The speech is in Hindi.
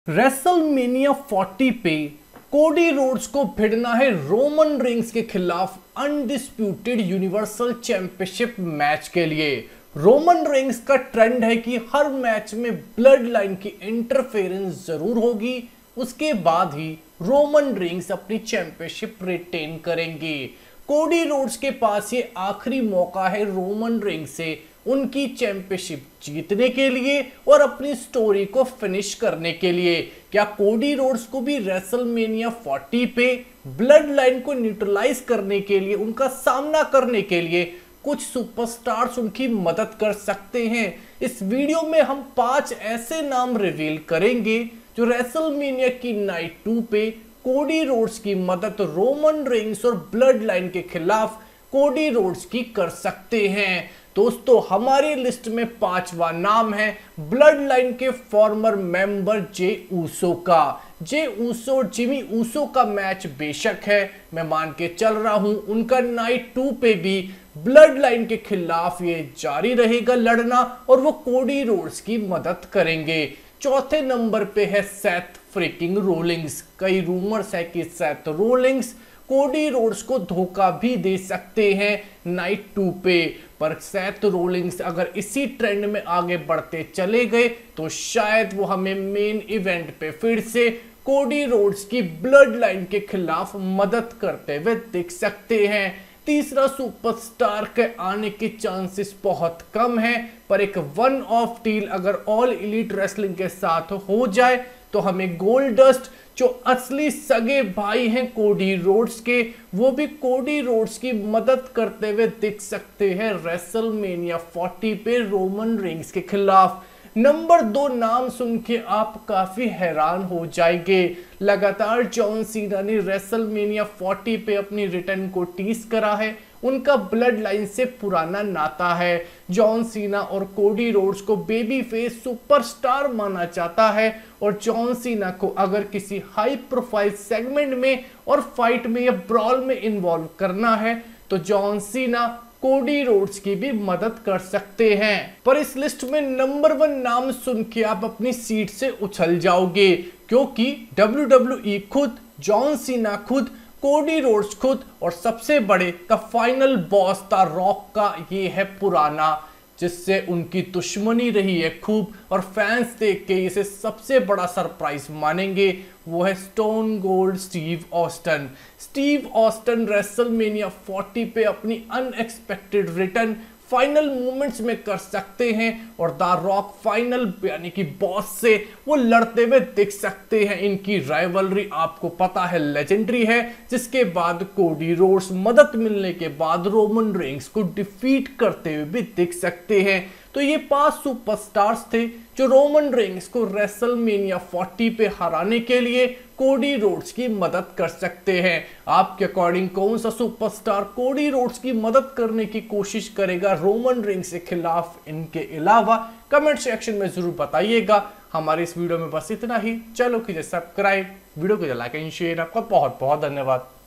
रेसलमेनिया 40 पे कोडी रोड्स को भिड़ना है रोमन रेंस के खिलाफ अनडिस्प्यूटेड यूनिवर्सल चैंपियनशिप मैच के लिए। रोमन रेंस का ट्रेंड है कि हर मैच में ब्लड लाइन की इंटरफेरेंस जरूर होगी, उसके बाद ही रोमन रेंस अपनी चैंपियनशिप रिटेन करेंगे। कोडी रोड्स के पास ये आखिरी मौका है रोमन रेंस से उनकी चैंपियनशिप जीतने के लिए और अपनी स्टोरी को फिनिश करने के लिए। क्या कोडी रोड्स को भी रेसलमेनिया 40 पे ब्लड लाइन को न्यूट्रलाइज करने के लिए, उनका सामना करने के लिए कुछ सुपरस्टार्स उनकी मदद कर सकते हैं? इस वीडियो में हम 5 ऐसे नाम रिवील करेंगे जो रेसलमेनिया की नाइट 2 पे कोडी रोड्स की मदद रोमन रेंस और ब्लड लाइन के खिलाफ कोडी रोड्स की कर सकते हैं। दोस्तों, हमारी लिस्ट में 5वां नाम है ब्लड लाइन के फॉर्मर मेंबर जे ऊसो का। जे ऊसो और जिमी ऊसो का मैच बेशक है, मैं मान के चल रहा हूं, उनका नाइट 2 पे भी ब्लड लाइन के खिलाफ ये जारी रहेगा लड़ना और वो कोडी रोड्स की मदद करेंगे। चौथे नंबर पे है सेथ फ्रीकिंग रोलिंग्स। कई रूमर्स है कि सेथ रोलिंग्स कोडी रोड्स को धोखा भी दे सकते हैं नाइट 2 पे, पर सेथ रोलिंग्स अगर इसी ट्रेंड में आगे बढ़ते चले गए तो शायद वो हमें मेन इवेंट पे फिर से कोडी रोड्स की ब्लड लाइन के खिलाफ मदद करते हुए दिख सकते हैं। तीसरा सुपरस्टार के आने के चांसेस बहुत कम है, पर एक वन ऑफ डील अगर ऑल एलीट रेसलिंग के साथ हो जाए तो हमें गोल्डस्ट, जो असली सगे भाई हैं कोडी रोड्स के, वो भी कोडी रोड्स की मदद करते हुए दिख सकते हैं रेसलमेनिया 40 पे रोमन रेंस के खिलाफ। नंबर 2 नाम सुन के आप काफी हैरान हो जाएंगे। लगातार जॉन सीना ने रेसलमेनिया 40 पे अपनी रिटर्न को टीज करा है, उनका ब्लड लाइन से पुराना नाता है। जॉन सीना और कोडी रोड्स को बेबी फेस सुपरस्टार माना जाता है और जॉन सीना को अगर किसी हाई प्रोफाइल सेगमेंट में और फाइट में या ब्रॉल में इन्वॉल्व करना है तो जॉन सीना कोडी रोड्स की भी मदद कर सकते हैं। पर इस लिस्ट में नंबर 1 नाम सुन के आप अपनी सीट से उछल जाओगे, क्योंकि WWE खुद, जॉन सीना खुद, कोडी रोड्स खुद और सबसे बड़े का फाइनल बॉस था रॉक का ये है पुराना, जिससे उनकी दुश्मनी रही है खूब और फैंस देख के इसे सबसे बड़ा सरप्राइज मानेंगे। वो है Stone Cold Steve Austin. Steve Austin WrestleMania 40 पे अपनी अनएक्सपेक्टेड रिटर्न फाइनल मोमेंट्स में कर सकते हैं और द रॉक फाइनल यानी कि बॉस से वो लड़ते हुए दिख सकते हैं। इनकी राइवलरी आपको पता है लेजेंडरी है, जिसके बाद कोडी रोड्स मदद मिलने के बाद रोमन रेंस को डिफीट करते हुए भी दिख सकते हैं। तो ये 5 सुपरस्टार्स थे जो रोमन रेंस को रेसलमेनिया 40 पे हराने के लिए कोडी रोड्स की मदद कर सकते हैं। आपके अकॉर्डिंग कौन सा सुपरस्टार कोडी रोड्स की मदद करने की कोशिश करेगा रोमन रेंस के खिलाफ? इनके अलावा कमेंट सेक्शन में जरूर बताइएगा। हमारे इस वीडियो में बस इतना ही। चलो कीजिए सब्सक्राइब, वीडियो को लाइक एंड शेयर। आपका बहुत बहुत धन्यवाद।